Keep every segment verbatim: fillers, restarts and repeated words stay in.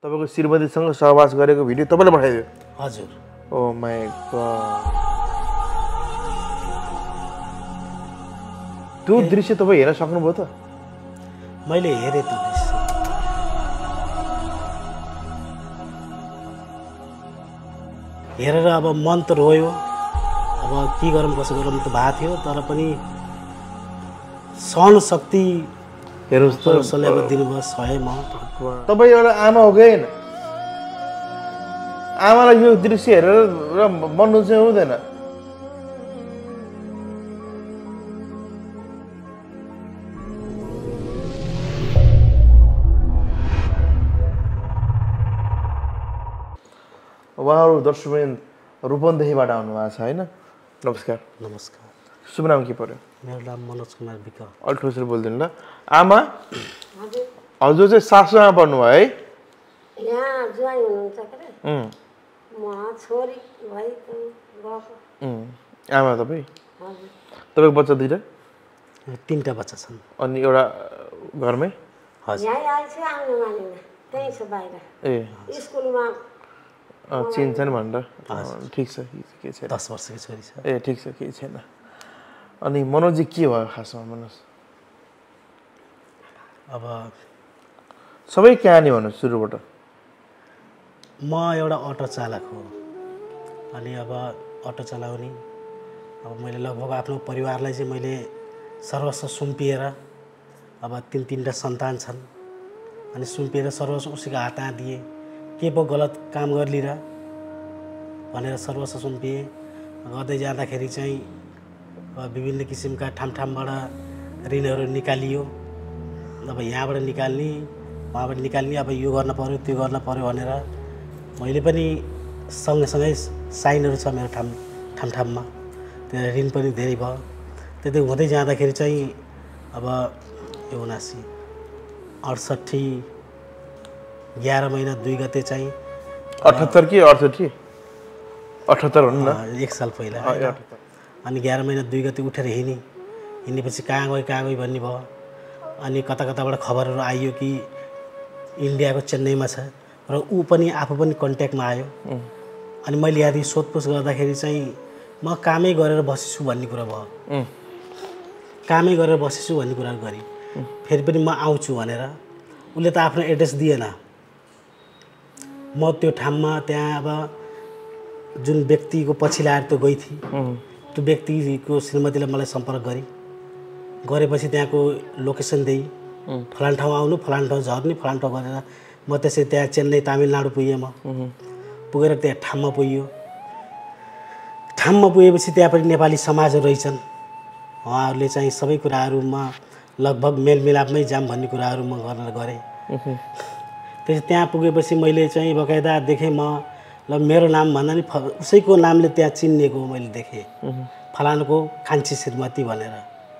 तपाईको श्रीमतीसँग सहवास गरेको भिडियो तपाईले पठाइदियो? हजुर। Oh my god. त्यो दृश्य तपाई हेर्न सक्नुभयो त? मैले हेरे त्यो दृश्य। हेरेर अब मन त रोयो। अब के गरौँ कसो गरौँ त भएको थियो, तर पनि सहन शक्ति हेर्नुस् त परमेश्वरले अब दिनुभयो, सहे म। तपाई एउटा आमा हो कि हैन? आमालाई यो दृश्य हेरेर मर्नु चाहिँ हुँदैन? उहाँहरू दर्शकवृन्द रूपन्देहीबाट आउनुभएको छ हैन? नमस्कार। नमस्कार। शुभ नाम के पर्यो? मेरो नाम मनोज कुमार विक। अलि ठोसर बोलिदिनु ल। आमा हजुर चाहिँ सासूमा पर्नुभयो है? यहाँ ज्वाइँ हुनुहुन्छ के? उम् म छोरी भई गएको। उम् आमा तपाईँ? हजुर। तपाईँको बच्चा दुईटा? तीनटा बच्चा छन्। अनि एउटा घरमै? हजुर। यहाँ आएछ आउनु मानेन, त्यही छ बाहिर। ए स्कुलमा चिन्छन् भनेर? ठिक छ, के छैन। दस वर्षको छोरी छ। ए ठिक छ, केही छैन। अनि मनोजी के भयो खासमा भन्नुहोस्? अब सबै कहानी भन्नुहोस् सुरुबाट। म एउटा अटो चालक हो। अनि अब अटो चलाउने अब मैले लगभग आफ्नो परिवारलाई चाहिँ मैले सर्वस्व सुम्पिएर, अब तिन तिनवटा सन्तान छन्, अनि सुम्पिएर सर्वस्व उसैको हातमा दिएँ। के पो गलत काम गर्ली र भनेर सर्वस्व सुम्पिएँ। गर्दै जाँदाखेरि चाहिँ विभिन्न किसिमका ठाम ठामबाट ऋणहरू निकालियो। अब यहाँबाट निकाल्ने, वहाँबाट निकाल्ने, अब यो गर्न पर्यो त्यो गर्न पर्यो भनेर मैले पनि सँगसँगै साइनहरू छ मेरो ठाम ठाम ठाममा। त्यो ऋण पनि धेरै भयो। त्यति हुँदै जाँदाखेरि चाहिँ अब यो उनासी अडसट्ठी एघार महिना दुई गते चाहिँ अठहत्तर कि अडसट्ठी? अठहत्तर हुनु न, एक साल पहिला। अनि एघार महिना दुई गते उठेर हिँडेँ। हिँडेपछि कहाँ गयो कहाँ गयो भन्ने भयो। अनि कता कताबाट खबरहरू आइयो कि इन्डियाको चेन्नईमा छ, र ऊ पनि आफू पनि कन्ट्याक्टमा आयो। अनि मैले यहाँदेखि सोधपुछ गर्दाखेरि चाहिँ म कामै गरेर बसेछु भन्ने कुरा भयो। कामै गरेर बसेछु भन्ने कुरा गरेँ। फेरि पनि म आउँछु भनेर उसले त आफ्नो एड्रेस दिएन। म त्यो ठाउँमा त्यहाँ अब जुन व्यक्तिको पछि लाएर त्यो गई थिएँ, त्यो व्यक्तिको श्रीमतीले मलाई सम्पर्क गरी गरेपछि त्यहाँको लोकेसन दिई फलान ठाउँ आउनु, फलान ठाउँ झर्ने, फलान ठाउँ गरेर म त्यसै त्यहाँ चेन्नई तमिलनाडु पुगेँ। म पुगेर त्यहाँ ठाउँमा पुग्यो। ठाउँमा पुगेपछि त्यहाँ पनि नेपाली समाजहरू रहेछन्। उहाँहरूले चाहिँ सबै कुराहरूमा लगभग मेलमिलापमै जाम भन्ने कुराहरू म गर्न गरेँ। त्यसपछि त्यहाँ पुगेपछि मैले चाहिँ बकाइदा देखेँ। म ल मेरो नाम भन्दा नि उसैको नामले त्यहाँ चिनिएको मैले देखेँ, फलानको कान्छी श्रीमती भनेर।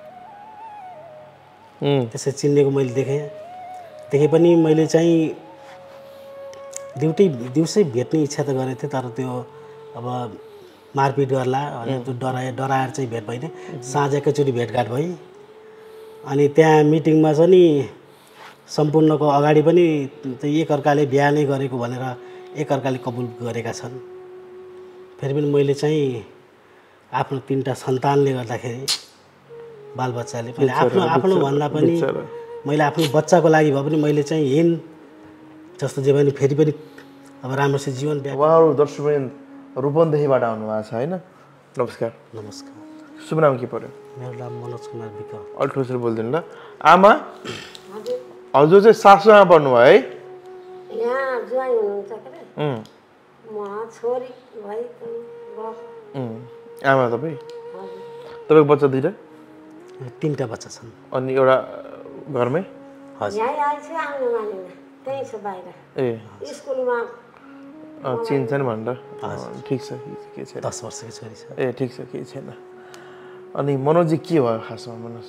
त्यसै चिनिएको मैले देखेँ। देखे पनि मैले चाहिँ दिउँटै दिउँसै भेट्ने इच्छा त गरेको थिएँ, तर त्यो अब मारपिट गर्ला भनेर त्यो डराए डराएर चाहिँ भेट भइने। साँझ एकैचोटि भेटघाट भई। अनि त्यहाँ मिटिङमा चाहिँ नि सम्पूर्णको अगाडि पनि एकअर्काले बिहा नै गरेको भनेर एकअर्काले कबुल गरेका छन्। फेरि पनि मैले चाहिँ आफ्नो तिनवटा सन्तानले गर्दाखेरि, बालबच्चाले मैले आफ्नो आफ्नो भन्दा पनि मैले आफ्नो बच्चाको लागि भए पनि मैले चाहिँ हिँड जस्तो जे पनि फेरि पनि अब राम्रोसित जीवन बिहा। उहाँहरू दर्शकवृन्द रूपन्देहीबाट आउनुभएको छ हैन? नमस्कार। नमस्कार। शुभ नाम के पर्यो? मेरो नाम मनोज कुमार विक। अलि ठोसर बोलिदिनु ल। आमा हजुर चाहिँ सासूमा पर्नुभयो है? यहाँ ज्वाइँ हुनुहुन्छ के? उम् म छोरी भई गएको। उम् आमा तपाईँ? हजुर। तपाईँको बच्चा दुईटा? तीनटा बच्चा छन्। अनि एउटा घरमै? हजुर। यहाँ आएछ आउनु मानेन, त्यही छ बाहिर। ए स्कुलमा चिन्छन् भनेर? ठिक छ, के छैन। दस वर्षको छोरी छ। ए ठिक छ, केही छैन। अनि मनोजी के भयो खासमा भन्नुहोस्?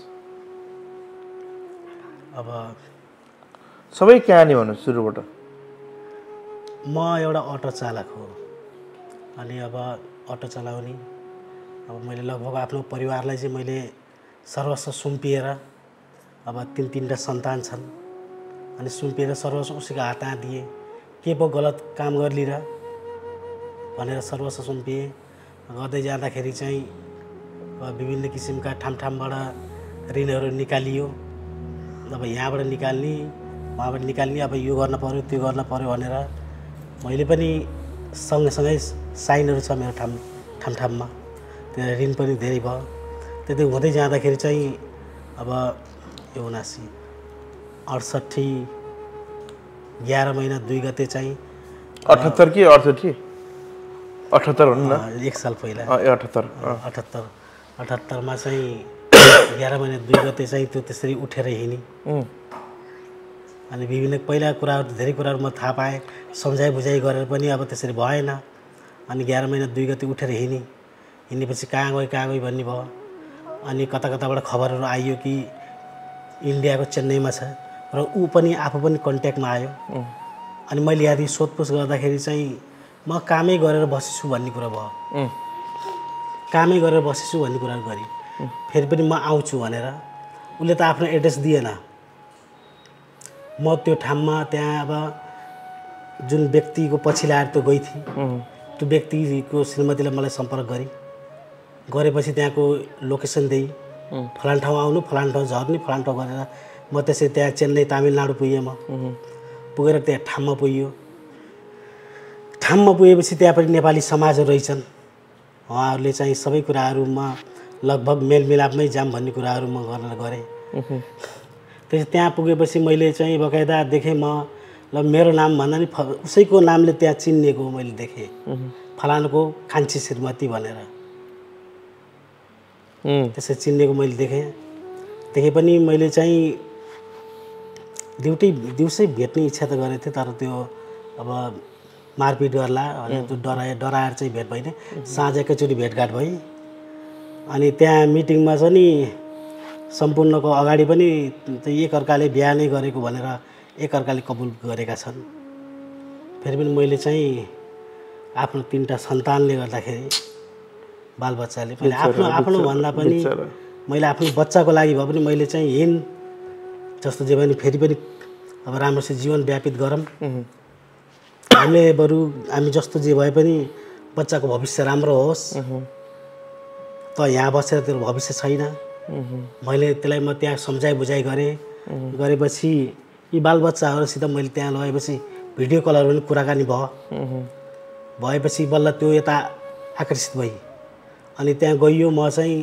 अब सबै कहानी भन्नुहोस् सुरुबाट। म एउटा अटो चालक हो। अनि अब अटो चलाउने अब मैले लगभग आफ्नो परिवारलाई चाहिँ मैले सर्वस्व सुम्पिएर, अब तिन तिनवटा सन्तान छन्, अनि सुम्पिएर सर्वस्व उसैको हातमा दिएँ। के पो गलत काम गर्ली र भनेर सर्वस्व सुम्पिए। गर्दै जाँदाखेरि चाहिँ विभिन्न किसिमका ठाम ठामबाट ऋणहरू निकालियो। अब यहाँबाट निकाल्ने वहाँबाट निकाल्ने, अब यो गर्न पर्यो त्यो गर्न पर्यो भनेर मैले पनि सँगसँगै साइनहरू छ मेरो ठाम ठाम ठाममा। त्यहाँ ऋण पनि धेरै भयो। त्यति हुँदै जाँदाखेरि चाहिँ अब यो उनासी अडसट्ठी एघार महिना दुई गते चाहिँ अठहत्तर कि अडसट्ठी अठहत्तर हुनु न, एक साल पहिला अठहत्तर अठहत्तर अठहत्तरमा चाहिँ एघार महिना दुई गते चाहिँ त्यो त्यसरी उठेर हिँडेँ। अनि विभिन्न पहिला कुराहरू धेरै कुराहरू म थाहा पाएँ, सम्झाइ बुझाइ गरेर पनि अब त्यसरी भएन। अनि एघार महिना दुई गते उठेर हिँडेँ। हिँडेपछि कहाँ गयो कहाँ गयो भन्ने भयो। अनि कता कताबाट खबरहरू आइयो कि इन्डियाको चेन्नईमा छ र ऊ पनि आफू पनि कन्ट्याक्टमा आयो। अनि मैले यदि सोधपुछ गर्दाखेरि चाहिँ म कामै गरेर बसेछु भन्ने कुरा भयो। कामै गरेर बसेछु भन्ने कुरा गरेँ। फेरि पनि म आउँछु भनेर उसले त आफ्नो एड्रेस दिएन। म त्यो ठाउँमा त्यहाँ अब जुन व्यक्तिको पछि लाएर त्यो गई थिएँ, त्यो व्यक्तिको श्रीमतीले मलाई सम्पर्क गरी गरेपछि त्यहाँको लोकेसन दिएँ, फलान ठाउँ आउनु, फलान ठाउँ झर्ने, फलान ठाउँ गरेर म त्यसै त्यहाँ चेन्नई तमिलनाडु पुगेँ। म पुगेर त्यहाँ ठाउँमा पुग्यो। ठाउँमा पुगेपछि त्यहाँ पनि नेपाली समाजहरू रहेछन्। उहाँहरूले चाहिँ सबै कुराहरूमा लगभग मेलमिलापमै जाम भन्ने कुराहरू म गर्न गरेँ। त्यसै त्यहाँ पुगेपछि मैले चाहिँ बकाइदा देखेँ म ल मेरो नाम भन्दा नि उसैको नामले त्यहाँ चिन्नेको मैले देखेँ, फलानुको कान्छी श्रीमती भनेर त्यसै चिन्नेको मैले देखेँ। देखे पनि मैले चाहिँ ड्युटी दिउँसै भेट्ने इच्छा त गरेको थिएँ, तर त्यो अब मारपिट गर्ला भनेर त्यो डराए डराएर चाहिँ भेट भइनँ। साँझ एकैचोटि भेटघाट भएँ। अनि त्यहाँ मिटिङमा चाहिँ नि सम्पूर्णको अगाडि पनि एकअर्काले बिहा नै गरेको भनेर एकअर्काले कबुल गरेका छन्। फेरि पनि मैले चाहिँ आफ्नो तिनवटा सन्तानले गर्दाखेरि बालबच्चाले मैले आफ्नो आफ्नो भन्दा पनि मैले आफ्नो बच्चाको लागि भए पनि मैले चाहिँ हिँड जस्तो जे पनि फेरि पनि अब राम्रोसित जीवन व्यापित गरौँ। हामीले बरु हामी जस्तो जे भए पनि बच्चाको भविष्य राम्रो होस्। त यहाँ बसेर त्यो भविष्य छैन। मैले त्यसलाई म त्यहाँ सम्झाइ बुझाइ गरेँ। गरेपछि यी बालबच्चाहरूसित मैले त्यहाँ लगेपछि भिडियो कलहरू पनि कुराकानी भयो। भएपछि बल्ल त्यो यता आकर्षित भएँ। अनि त्यहाँ गइयो। म चाहिँ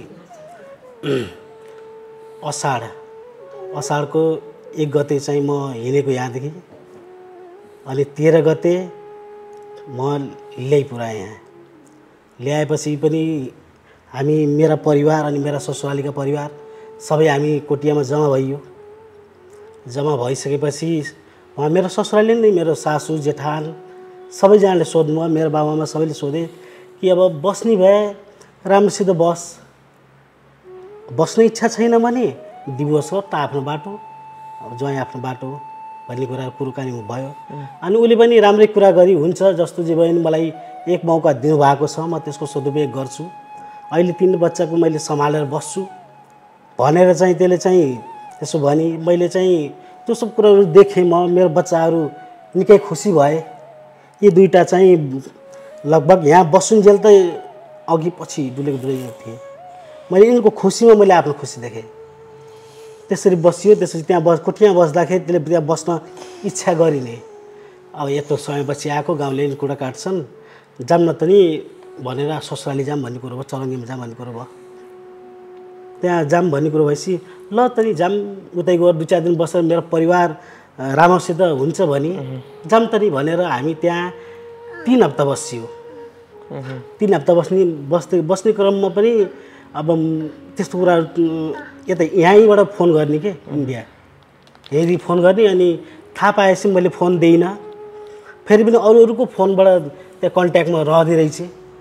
असाढ असाढको एक गते चाहिँ म हिँडेको यहाँदेखि। अनि तेह्र गते म ल्याइ पुऱ्याएँ। यहाँ ल्याएपछि पनि हामी मेरा परिवार अनि मेरा ससुरालीका परिवार सबै हामी कोटियामा जम्मा भइयो। जम्मा भइसकेपछि उहाँ मेरो ससुराली नै मेरो सासू जेठान सबैजनाले सोध्नु भयो। मेरो बाबामा सबैले सोधे कि अब बस्ने भए राम्रोसित बस, बस्ने इच्छा छैन भने दिवस हो त आफ्नो बाटो, अब ज्वाइँ आफ्नो बाटो भन्ने कुरा कुराकानी भयो। अनि उसले पनि राम्रै कुरा गरी हुन्छ जस्तो जे भयो नि मलाई एक मौका दिनुभएको छ, म त्यसको सदुपयोग गर्छु। अहिले तीन बच्चाको मैले सम्हालेर बस्छु भनेर चाहिँ त्यसले चाहिँ त्यसो भनी मैले चाहिँ त्यो सब कुराहरू देखेँ। म मेरो बच्चाहरू निकै खुसी भए। यी दुईवटा चाहिँ लगभग यहाँ बस्नुन्जेल त अघि पछि डुलेको डुलेको थिएँ। मैले यिनको खुसीमा मैले आफ्नो खुसी देखेँ। त्यसरी बसियो। त्यसपछि त्यहाँ बस कोठीमा बस्दाखेरि त्यसले त्यहाँ बस्न इच्छा गरिने। अब यत्रो समयपछि आएको गाउँले नि कुरा काट्छन्, जाम न त नि भनेर ससुराली जाम भन्ने कुरो भयो, चरङ्गीमा जाम भन्ने कुरो भयो। त्यहाँ जाम भन्ने कुरो भएपछि ल त नि जाम उतै गएर दुई चार दिन बसेर मेरो परिवार राम्रोसित हुन्छ भने जाम त नि भनेर हामी त्यहाँ तिन हप्ता बसियो। तिन हप्ता बस्ने बस्दै बस्ने क्रममा पनि अब त्यस्तो कुराहरू यता यहीँबाट फोन गर्ने के इन्डिया यदि फोन गर्ने। अनि थाहा पाएपछि मैले फोन दिइनँ। फेरि पनि अरू अरूको फोनबाट त्यहाँ कन्ट्याक्टमा रहँदै रहेछ।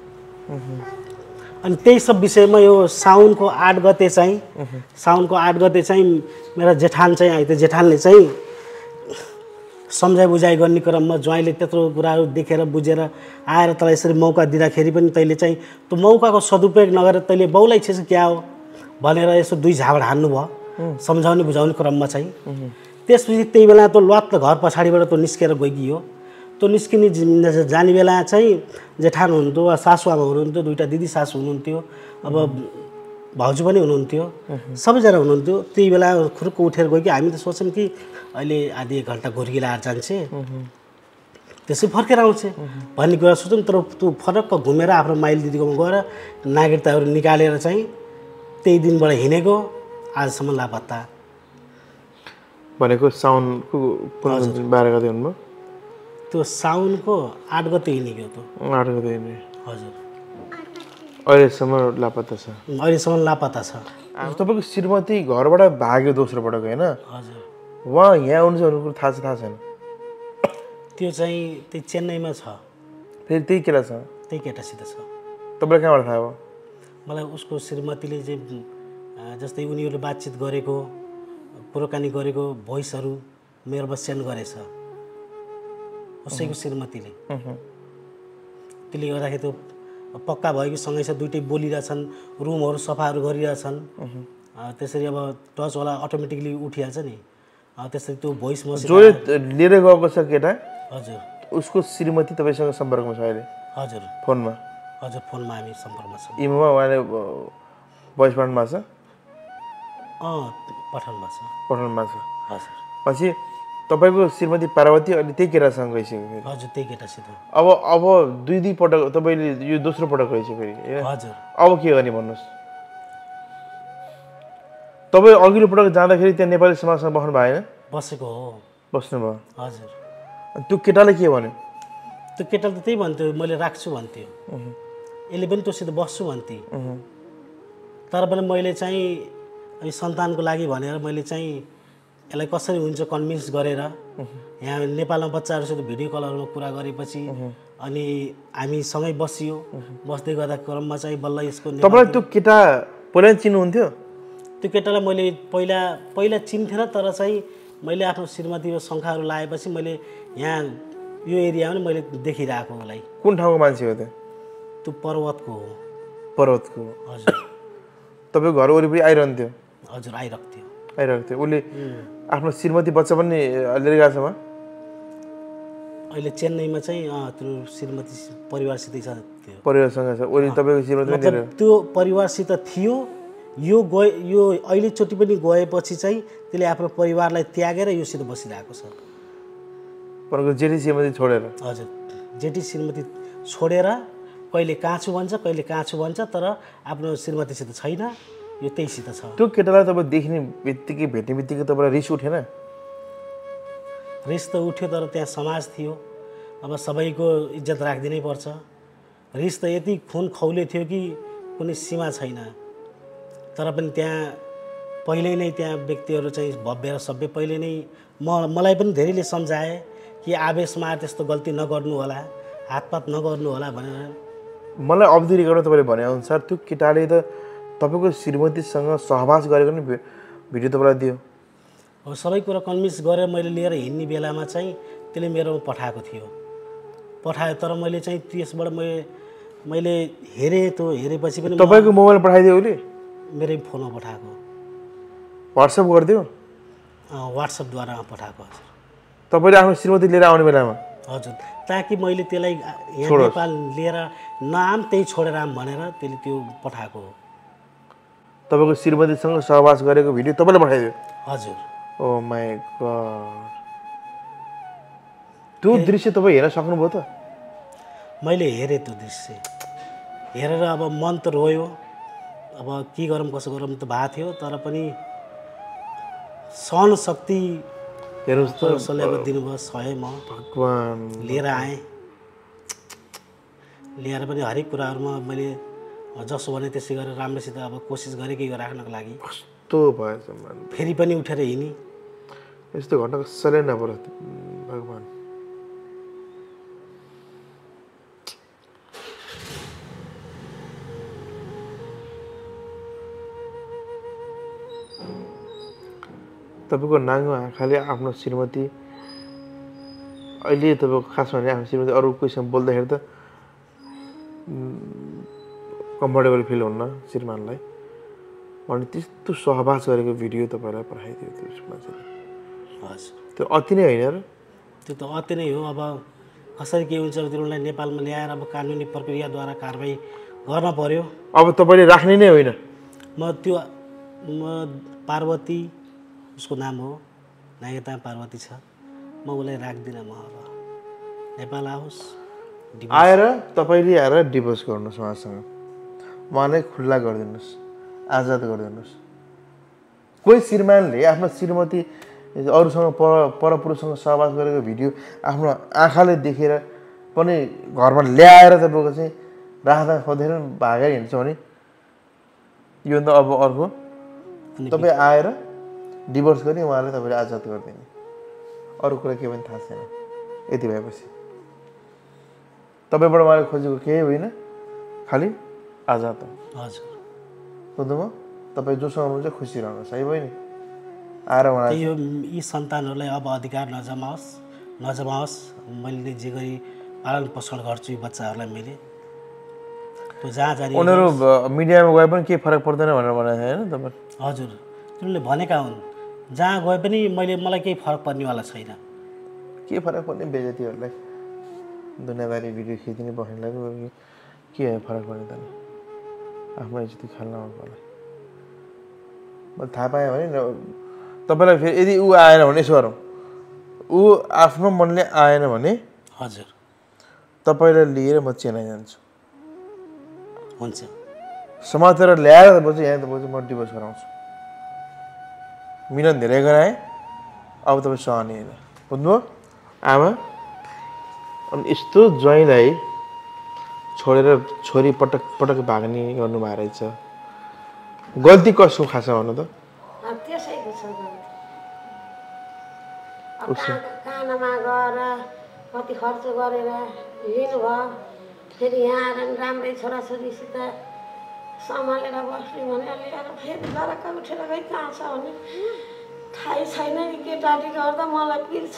अनि त्यही सब विषयमा यो साउनको आठ गते चाहिँ साउनको आठ गते चाहिँ मेरा जेठान चाहिँ आए। त्यो जेठानले चाहिँ सम्झाइ बुझाइ गर्ने क्रममा ज्वाइँले त्यत्रो कुराहरू देखेर बुझेर आएर तँलाई यसरी मौका दिँदाखेरि पनि तैँले चाहिँ त्यो मौकाको सदुपयोग नगरेर तैँले बाउलाई चाहिँ क्या हो भनेर यसो दुई झाबड हान्नु भयो सम्झाउने बुझाउने क्रममा चाहिँ। त्यसपछि त्यही बेला त्यो लत्त घर पछाडिबाट त्यो निस्केर गइदियो। त्यो निस्किने जि- जाने बेला चाहिँ जेठान हुनुहुन्थ्यो वा सासुआमा हुनुहुन्थ्यो दुईवटा दिदी सासु हुनुहुन्थ्यो अब भाउजू पनि हुनुहुन्थ्यो सबैजना हुनुहुन्थ्यो त्यही बेला खुरुक्क उठेर गयो कि हामी त सोच्छौँ कि अहिले आधी एक घन्टा घुर्की लाएर जान्छे त्यसै फर्केर आउँछ भन्ने कुरा सोच्छौँ तर त्यो फरक्क घुमेर आफ्नो माइली दिदीकोमा गएर नागरिकताहरू निकालेर चाहिँ त्यही दिनबाट हिँडेको आजसम्म लापत्ता भनेको साउनको कुन बाह्र गते हुनुभयो त्यो साउनको आठ गते हिँडेको त्यो आठ गते हिँड्ने हजुर अहिलेसम्म लापत्ता छ अहिलेसम्म लापत्ता छ तपाईँको श्रीमती घरबाट भाग्यो दोस्रो पटक होइन हजुर उहाँ यहाँ आउनु चाहिँ कुरो थाहा छ थाहा छैन त्यो चाहिँ त्यही चेन्नईमा छ फेरि त्यही केटा छ त्यही केटासित छ तपाईँलाई कहाँबाट थाहा भयो मलाई उसको श्रीमतीले चाहिँ अँ, जस्तै उनीहरूले बातचित गरेको कुराकानी गरेको भोइसहरू मेरोमा सेन्ड गरेछ उसैको श्रीमतीले त्यसले गर्दाखेरि त्यो पक्का भयो कि सँगै छ दुइटै बोलिरहेछन् रुमहरू सफाहरू गरिरहेछन् अँ, त्यसरी अब टचवाला अटोमेटिकली उठिहाल्छ नि अँ, त्यसरी त्यो भोइस मसित जसले लिएर गएको छ केटा हजुर उसको श्रीमती तपाईँसँग सम्पर्कमा छ अहिले हजुर फोनमा हजुर फोनमा हामी सम्पर्कमा छौँ इमोमा उहाँले भोइस पठाउनुभएको छ अँ पठाउनुभएको छ पठाउनुभएको छ हजुर पछि तपाईँको श्रीमती पार्वती अहिले त्यही केटासँग गइसक्यो फेरि हजुर त्यही केटासित अब अब दुई दुई पटक तपाईँले यो दोस्रो पटक रहेछ फेरि ए, हजुर अब के गर्ने भन्नुहोस् तपाईँ अघिल्लो पटक जाँदाखेरि त्यहाँ नेपाली समाजसँग बस्नु भएन बसेको हो बस्नुभयो हजुर अनि त्यो केटाले के भन्यो त्यो केटाले त त्यही भन्थ्यो मैले राख्छु भन्थ्यो यसले पनि त्योसित बस्छु भन्थे तर पनि मैले चाहिँ यो सन्तानको लागि भनेर मैले चाहिँ यसलाई कसरी हुन्छ कन्भिन्स गरेर यहाँ नेपालमा बच्चाहरूसित भिडियो कलहरूमा कुरा गरेपछि अनि हामी सँगै बसियो बस्दै गर्दा क्रममा चाहिँ बल्ल यसको नेपाल- तपाईँलाई त्यो केटा पहिला चिन्नुहुन्थ्यो त्यो केटालाई मैले पहिला पहिला चिन्थेन तर चाहिँ मैले आफ्नो श्रीमतीको शङ्खाहरू लगाएपछि मैले यहाँ यो एरियामा पनि मैले देखिरहेको उसलाई कुन ठाउँको मान्छे हो त्यो त्यो पर्वतको हो पर्वतको हजुर तपाईँको घर वरिपरि आइरहन्थ्यो हजुर आइरहेको थियो आइरहेको थियो उसले आफ्नो श्रीमती बच्चा पनि लिएर गएको छ उहाँ? अहिले चेन्नईमा चाहिँ अँ, त्यो श्रीमती परिवारसितै छ त्यो परिवारसँग छ उसले तपाईँको श्रीमती पनि लिएर मतलब त्यो परिवारसित थियो यो गए यो अहिलेचोटि पनि गएपछि चाहिँ त्यसले आफ्नो परिवारलाई त्यागेर योसित बसिरहेको छ उहाँको जेठी श्रीमती छोडेर हजुर जेठी श्रीमती छोडेर कहिले काँछु भन्छ कहिले काँछु भन्छ तर आफ्नो श्रीमतीसित छैन यो त्यहीसित छ त्यो केटालाई तपाईँ देख्ने बित्तिकै भेट्ने बित्तिकै तपाईँलाई रिस उठेन रिस त उठ्यो तर त्यहाँ समाज थियो अब सबैको इज्जत राखिदिनै पर्छ रिस त यति खुन खौले थियो कि कुनै सीमा छैन तर पनि त्यहाँ पहिल्यै नै त्यहाँ व्यक्तिहरू चाहिँ भव्य र सभ्य पहिले नै म मलाई पनि धेरैले सम्झाए कि आवेशमा त्यस्तो गल्ती नगर्नु होला हातपात नगर्नु होला भनेर मलाई अवधि रेकर्डमा तपाईँले भनेअनुसार त्यो केटाले त तपाईँको श्रीमतीसँग सहवास गरेको नि भि- भिडियो तपाईँलाई दियो अब सबै कुरा कन्भिन्स गरेर मैले लिएर हिँड्ने बेलामा चाहिँ त्यसले मेरोमा पठाएको थियो पठायो तर मैले चाहिँ त्यसबाट मैले मैले हेरेँ त्यो हेरेपछि पनि म- तपाईँको मोबाइल पठाइदियो उसले मेरै फोनमा पठाएको वाट्सएप गरिदियो अँ, वाट्सएपद्वारा पठाएको हजुर तपाईँले आफ्नो श्रीमती लिएर आउने बेलामा हजुर ताकि मैले त्यसलाई यहाँ नेपाल लिएर नआम त्यही छोडेर आम भनेर त्यसले त्यो पठाएको हो तपाईँको श्रीमतीसँग सहवास गरेको भिडियो तपाईँले पठाइदियो हजुर ओ माई गड त्यो दृश्य तपाईँ हेर्न सक्नुभयो त मैले हेरेँ त्यो दृश्य हेरेर अब मन त रोयो अब के गरौँ कसो गरौँ त भएको थियो तर पनि सहन शक्ति हेर्नुहोस् त परमेश्वरले अब दिनुभयो सहे म भगवान लिएर आएँ ल्याएर पनि हरेक कुराहरूमा मैले जसो भने त्यसै गरेर राम्रोसित अब कोसिस गरेकै हो राख्नको लागि कस्तो भएछ man। फेरि पनि उठेर हिँडेँ यस्तो घटना कसैलाई नपरोस् भगवान तपाईँको नाङ्गो आँखाले आफ्नो श्रीमती अहिले तपाईँको खास भने आफ्नो श्रीमती अरू कोहीसँग बोल्दाखेरि त कम्फर्टेबल फिल हुन्न श्रीमानलाई अनि त्यस्तो सहवास गरेको भिडियो तपाईँलाई पठाइदियो त्यो मान्छेले हजुर त्यो अति नै होइन र त्यो त अति नै हो अब कसरी के हुन्छ तिनीहरूलाई नेपालमा ल्याएर अब कानुनी प्रक्रियाद्वारा कारबाही गर्न पर्यो। अब तपाईँले राख्ने नै होइन? म त्यो म पार्वती उसको नाम हो, नागरिकता पार्वती छ, म उसलाई राख्दिनँ। म अब नेपाल आओस् आएर तपाईँले आएर डिभोर्स गर्नुहोस् उहाँसँग, उहाँलाई खुल्ला गरिदिनुहोस्, आजाद गरिदिनुहोस्। कोही श्रीमानले आफ्नो श्रीमती अरूसँग पर परपुरुषसँग सहवास गरेको भिडियो आफ्नो आँखाले देखेर पनि घरमा ल्याएर तपाईँको चाहिँ राख्दा खोज्दैन भागेर हिँड्छ भने यो त अब अर्को। तपाईँ आएर डिभोर्स गर्ने, उहाँले तपाईँले आजाद गरिदिने, अरू कुरा केही पनि थाहा छैन। यति भएपछि तपाईँबाट उहाँले खोजेको केही होइन, खालि आजाद हो। हजुर बुझ्नुभयो? तपाईँ जोसँग हुनुहुन्छ खुसी रहनुहोस्, है बहिनी? आएर उहाँलाई यो यी सन्तानहरूलाई अब अधिकार नजमाओस् नजमाओस् मैले जे गरी पालन पोषण गर्छु यी बच्चाहरूलाई मैले त्यो जहाँ जाने उनीहरू मिडियामा गए पनि केही फरक पर्दैन भनेर भनेको होइन तपाईँ? हजुर तिनीहरूले भनेका हुन् जहाँ गए पनि मैले मलाई केही फरक पर्नेवाला छैन। के फरक पर्ने बेजतीहरूलाई दुनियाँदारी भिडियो खिचिदिने बस्नेलाई के फरक पर्ने त? आफ्नो इज्जत खाल्न आउनुपर्ला। मैले थाहा पाएँ भने तपाईँलाई फेरि यदि ऊ आएन भने यसो गरौँ, ऊ आफ्नो मनले आएन भने हजुर तपाईँलाई लिएर म चेन्नई जान्छु, हुन्छ समातेर ल्याएर तपाईँ यहाँ तपाईँ म डिभोर्स गराउँछु। मिलन धेरै गराएँ, अब तपाईँ सहने होइन। बुझ्नुभयो आमा? अनि यस्तो ज्वाइँलाई छोडेर छोरी पटक पटक भाग्ने गर्नुभएको रहेछ, गल्ती कसको खास भन्नु त? त्यसैको छ गल्ती। अब कहाँ कानामा गएर कति खर्च गरेर लिनुभयो, फेरि यहाँ आएर राम्रै छोराछोरीसित सम्हालेर बस्ने भने लिएर फेरि लरक्क उठेर गई कहाँ छ भने थाहै छैन। नि केटाटी गर्दा मलाई पिर्छ।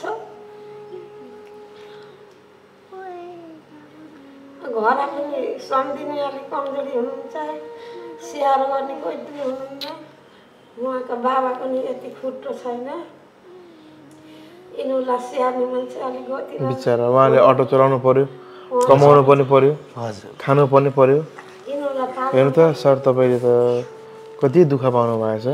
घर पनि सम्झिने अलिक कमजोरी हुनुहुन्छ, स्याहार गर्ने कोही पनि हुनुहुन्न। उहाँको बाबाको नि यति खुट्टो छैन, यिनीहरूलाई स्याहार्ने मान्छे अलिक गति बिचरा उहाँले अटो चलाउनु पर्यो, कमाउनु पनि पर्यो, हजुर खानु पनि पर्यो। यिनीहरूलाई हेर्नु त सर, तपाईँले त कति दुःख पाउनु भएछ।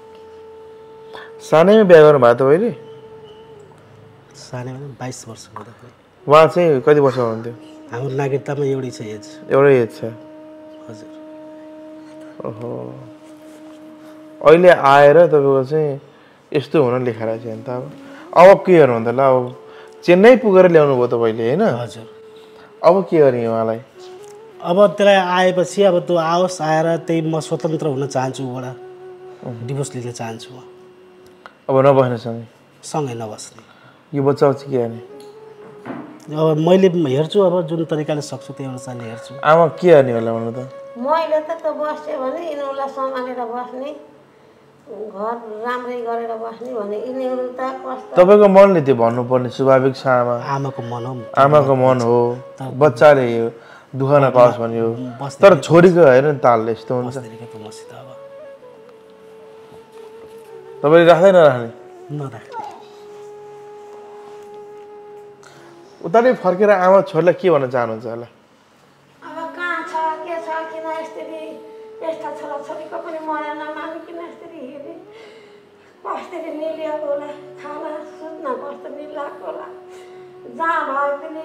सानैमा बिहा गर्नुभयो तपाईँले? सानै बाइस वर्ष हुँदाखेरि। उहाँ चाहिँ कति वर्ष हुनुहुन्थ्यो? हाम्रो नागरिकतामा एउटै छ एज। एउटै एज छ? हजुर। ओहो, अहिले आएर तपाईँको चाहिँ यस्तो हुन लेखाएर चाहिँ अन्त अब अब के गर्नु भन्दा ल अब चेन्नई पुगेर ल्याउनु भयो तपाईँले होइन? हजुर। अब के गर्ने उहाँलाई? अब त्यसलाई आएपछि अब त्यो आओस्, आएर त्यही म स्वतन्त्र हुन चाहन्छु, उबाट डिभोर्स लिन चाहन्छु। म अब नबस्ने सँगै सँगै नबस्ने। यो बच्चा बच्ची के गर्ने? अब मैले हेर्छु, अब जुन तरिकाले सक्छु त्यही अनुसारले हेर्छु। आमा के गर्ने होला भन्नु त? मैले त त्यो बस्यो भने यिनीहरूलाई सम्हालेर बस्ने, घर राम्रै गरेर बस्ने भने यिनीहरू त कस्तो। तपाईँको मनले त्यो भन्नुपर्ने स्वाभाविक छ आमा। आमाको मन हो, आमाको मन हो, बच्चाले दुःख नपाओस् भन्यो। तर छोरीको हेर्नु नि तालले यस्तो हुन्छ। तपाईँले राख्दै नराख्ने? नराख्ने। उताले फर्केर आमा छोरीलाई के भन्न चाहनुहुन्छ होला? अब कहाँ छ के छ, किन यसरी यस्ता छोराछोरीको पनि मर्या नमानिकन यसरी हेरेँ, कसरी मिलिएको होला, खाना सुत्न कस्तो मिलाएको होला। जहाँ भए पनि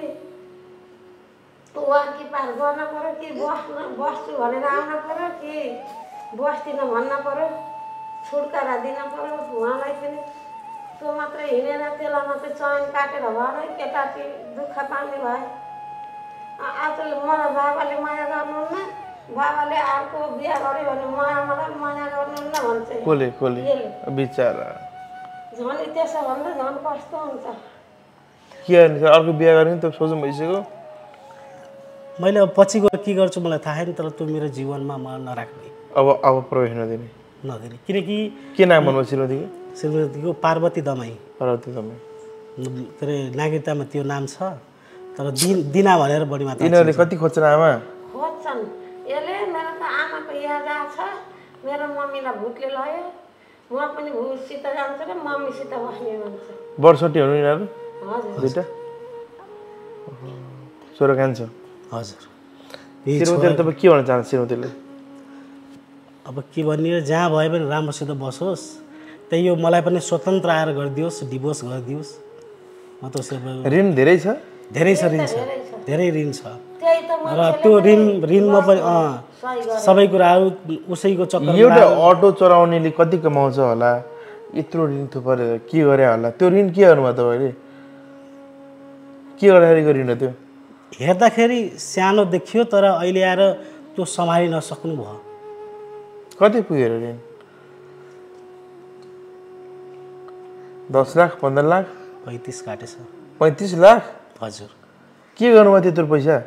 वाकी पार गर्न पऱ्यो कि बस्न बस्छु भनेर आउन पऱ्यो कि बस्दिनँ भन्न पऱ्यो, छुटकारा दिन पऱ्यो उहाँलाई पनि। त्यो मात्रै हिँडेर त्यसलाई मात्रै चयन काटेर भएर केटाटी दुःख पाउने भयो। आजले मलाई बाबाले माया गर्नुहुन्न, बाबाले अर्को बिहा गर्यो भने माया मलाई माया गर्नुहुन्न भन्छ। कसले कसले बिचरा झन् त्यसो भन्दा झन् कस्तो हुन्छ। के गर्ने? अर्को बिहा गर्ने त सोच्नु भइसक्यो। मैले अब पछि गएर के गर्छु मलाई थाहा छैन, तर त्यो मेरो जीवनमा म नराख्ने। अब अब प्रवेश नदिने? नदिने। किनकि के नाम भन्नु श्रीमतीको? श्रीमतीको पार्वती दमाई। पार्वती दमाई। के अरे नागरिकतामा त्यो नाम छ, तर दिन दिना भनेर बढी मात्रा। यिनीहरूले कति खोज्छन् आमा? खोज्छन्। यसले मेरो त आमाको याद आएको छ, मेरो मम्मीलाई भूतले लयो, म पनि भूतसित जान्छु र मम्मीसित बस्ने भन्छ। बर्सठी हुनु यिनीहरू हजुर। दुइटा? छोरो कान्छ हजुर यही श्रीमतीले तपाईँ के भन्न चाहन्छ श्रीमतीले अब के भन्ने जहाँ भए पनि राम्रोसित बसोस् त्यही यो मलाई पनि स्वतन्त्र आएर गरिदियोस् डिभोर्स गरिदियोस् म त उसै ऋण धेरै छ धेरै छ ऋण छ धेरै ऋण छ त्यही त म र त्यो ऋण ऋणमा पनि अँ सबै कुराहरू उसैको चक्कर एउटा अटो चलाउनेले कति कमाउँछ होला यत्रो ऋण थुपर के गरे होला त्यो ऋण के गर्नुभयो तपाईँले के गर्दाखेरि गरिन त्यो हेर्दाखेरि सानो देखियो तर अहिले आएर त्यो सम्हालि नसक्नु भयो कति पुगेर ऋण दस लाख पन्ध्र लाख पैँतिस काटेछ पैँतिस लाख हजुर के गर्नुभयो त्यत्रो पैसा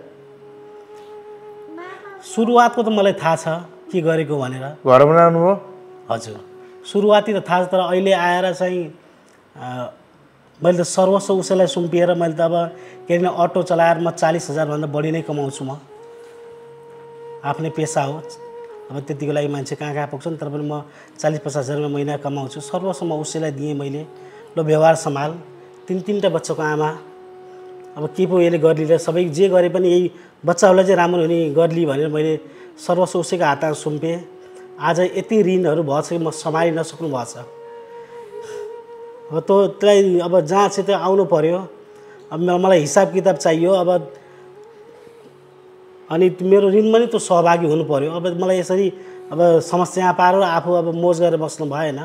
सुरुवातको त मलाई थाहा छ के गरेको भनेर घर बनाउनु भयो हजुर सुरुवाती त थाहा छ तर अहिले आएर चाहिँ मैले त सर्वस्व उसैलाई सुम्पिएर मैले त अब किन अटो चलाएर म चालिस हजारभन्दा बढी नै कमाउँछु म आफ्नै पेसा हो अब त्यतिको लागि मान्छे कहाँ कहाँ पुग्छन् तर पनि म चालिस पचास हजारमा महिना कमाउँछु सर्वस्व म उसैलाई दिएँ मैले ल व्यवहार सम्हाल तिन तिनवटा बच्चाको आमा अब के पो यसले गर्लीले सबै जे गरे पनि यही बच्चाहरूलाई चाहिँ राम्रो हुने गर्ली भनेर मैले सर्वस्व उसैको हातमा सुम्पेँ आज यति ऋणहरू भएछ कि म सम्हालि नसक्नु भएको छ अब त्यो त्यसलाई अब जहाँ चाहिँ त्यो आउनु पऱ्यो अब मलाई हिसाब किताब चाहियो अब अनि मेरो ऋणमा नि त्यो सहभागी हुनु पऱ्यो अब मलाई यसरी अब समस्या पारेर आफू अब मोज गरेर बस्नु भएन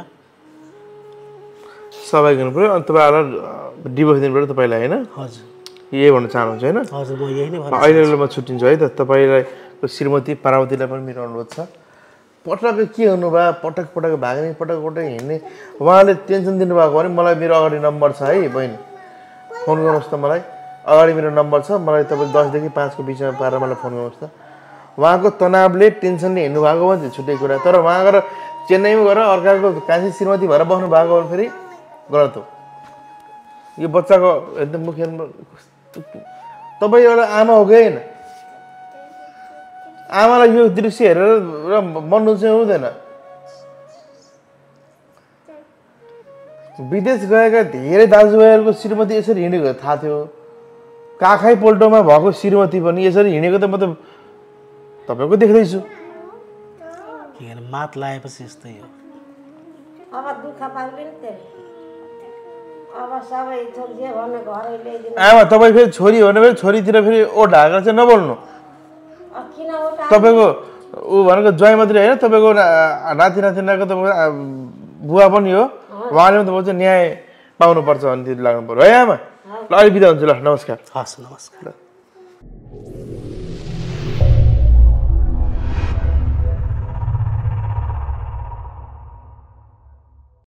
सहभागी हुनु पऱ्यो अनि तपाईँहरूलाई डिभोर्स दिनु पऱ्यो तपाईँलाई होइन हजुर यही भन्न चाहनुहुन्छ होइन हजुर म यही नै भन्छु अहिले म छुट्टिन्छु है त तपाईँलाई श्रीमती पार्वतीलाई पनि मेरो अनुरोध छ पटक के गर्नुभयो पटक पटक भाग्ने पटक पटक हिँड्ने उहाँले टेन्सन दिनुभएको भने मलाई मेरो अगाडि नम्बर छ है बहिनी फोन गर्नुहोस् त मलाई अगाडि मेरो नम्बर छ मलाई तपाईँ दसदेखि पाँचको बिचमा पारेर मलाई फोन गर्नुहोस् त उहाँको तनावले टेन्सनले हिँड्नु भएको भने छुट्टै कुरा तर उहाँ गएर चेन्नईमा गएर अर्काको कान्छी श्रीमती भएर बस्नु भएको भने फेरि गलत हो यो बच्चाको एकदम मुख्य तपाईँ एउटा आमा हो कि होइन आमालाई यो दृश्य हेरेर बन्नु चाहिँ हुँदैन विदेश गएका धेरै दाजुभाइहरूको श्रीमती यसरी हिँडेको थाहा थियो काखै पोल्टोमा भएको श्रीमती पनि यसरी हिँडेको त म त तपाईँको देख्दैछु किन मात लगाएपछि यस्तै हो अब दुःख पाउने नि त्यसले अब सबै थोक जे भन्ने घरै ल्याइदिनु आमा तपाईँ फेरि छोरी हो भने फेरि छोरीतिर फेरि ओ ढाकेर चाहिँ नबोल्नु किन उता तपाईँको ऊ भनेको ज्वाइँ मात्रै होइन तपाईँको नाति नातिनाको तपाईँको बुवा पनि हो उहाँले पनि तपाईँ चाहिँ न्याय पाउनुपर्छ भने लाग्नु पऱ्यो है आमा ल अहिले बिदा हुन्छ ल नमस्कार हस् नमस्कार